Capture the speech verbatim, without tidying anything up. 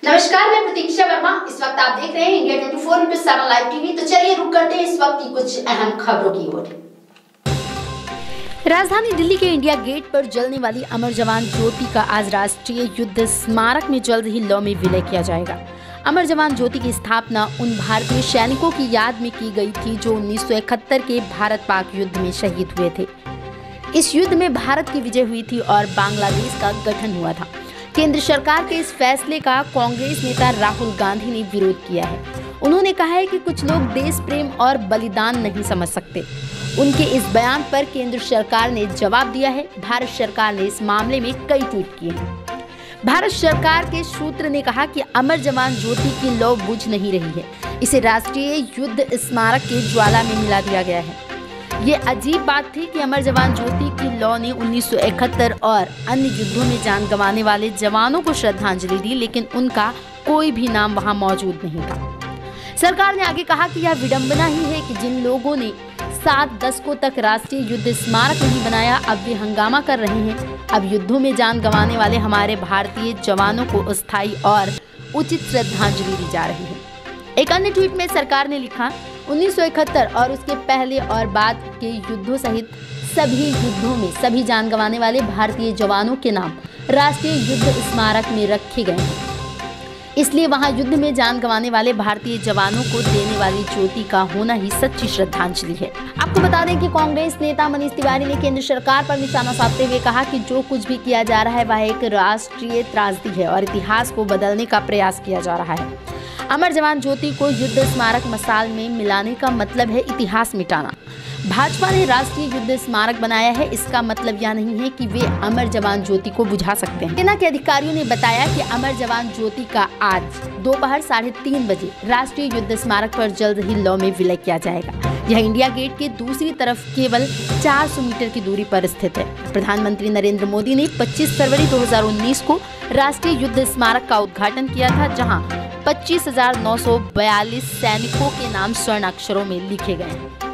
नमस्कार, मैं प्रतीक्षा वर्मा। इस वक्त आप देख रहे हैं इंडिया चौबीस इंटू सात लाइव टीवी। तो चलिए रुक करते हैं इस वक्त की कुछ अहम खबरों की ओर। राजधानी दिल्ली के इंडिया गेट पर जलने वाली अमर जवान ज्योति का आज राष्ट्रीय युद्ध स्मारक में जल्द ही लौ में विलय किया जाएगा। अमर जवान ज्योति की स्थापना उन भारतीय सैनिकों की याद में की गई थी जो उन्नीस सौ इकहत्तर के भारत पाक युद्ध में शहीद हुए थे। इस युद्ध में भारत की विजय हुई थी और बांग्लादेश का गठन हुआ था। केंद्र सरकार के इस फैसले का कांग्रेस नेता राहुल गांधी ने विरोध किया है। उन्होंने कहा है कि कुछ लोग देश प्रेम और बलिदान नहीं समझ सकते। उनके इस बयान पर केंद्र सरकार ने जवाब दिया है। भारत सरकार ने इस मामले में कई ट्वीट किए हैं। भारत सरकार के सूत्र ने कहा कि अमर जवान ज्योति की लौ बुझ नहीं रही है। इसे राष्ट्रीय युद्ध स्मारक के ज्वाला में मिला दिया गया है। ये अजीब बात थी कि अमर जवान ज्योति की लौ ने उन्नीस सौ इकहत्तर और अन्य युद्धों में जान गंवाने वाले जवानों को श्रद्धांजलि दी, लेकिन उनका कोई भी नाम वहां मौजूद नहीं था। सरकार ने आगे कहा कि यह विडंबना ही है कि जिन लोगों ने सात दशकों तक राष्ट्रीय युद्ध स्मारक नहीं बनाया, अब वे हंगामा कर रहे हैं। अब युद्धों में जान गंवाने वाले हमारे भारतीय जवानों को अस्थायी और उचित श्रद्धांजलि दी जा रही है। एक अन्य ट्वीट में सरकार ने लिखा, उन्नीस सौ इकहत्तर और उसके पहले और बाद के युद्धों सहित सभी युद्धों में सभी जान गंवाने वाले भारतीय जवानों के नाम राष्ट्रीय युद्ध स्मारक में रखे गए हैं। इसलिए वहां युद्ध में जान गंवाने वाले भारतीय जवानों को देने वाली ज्योति का होना ही सच्ची श्रद्धांजलि है। आपको बता दें कि कांग्रेस नेता मनीष तिवारी ने केंद्र सरकार पर निशाना साधते हुए कहा कि जो कुछ भी किया जा रहा है वह एक राष्ट्रीय त्रासदी है और इतिहास को बदलने का प्रयास किया जा रहा है। अमर जवान ज्योति को युद्ध स्मारक मसाल में मिलाने का मतलब है इतिहास मिटाना। भाजपा ने राष्ट्रीय युद्ध स्मारक बनाया है, इसका मतलब यह नहीं है कि वे अमर जवान ज्योति को बुझा सकते हैं। सेना के अधिकारियों ने बताया कि अमर जवान ज्योति का आज दोपहर साढ़े तीन बजे राष्ट्रीय युद्ध स्मारक पर जल्द ही लौ में विलय किया जाएगा। यह इंडिया गेट के दूसरी तरफ केवल चार सौ मीटर की दूरी पर स्थित है। प्रधानमंत्री नरेंद्र मोदी ने पच्चीस फरवरी दो हजार उन्नीस को राष्ट्रीय युद्ध स्मारक का उद्घाटन किया था, जहाँ पच्चीस हजार नौ सौ बयालीस सैनिकों के नाम स्वर्ण अक्षरों में लिखे गए हैं।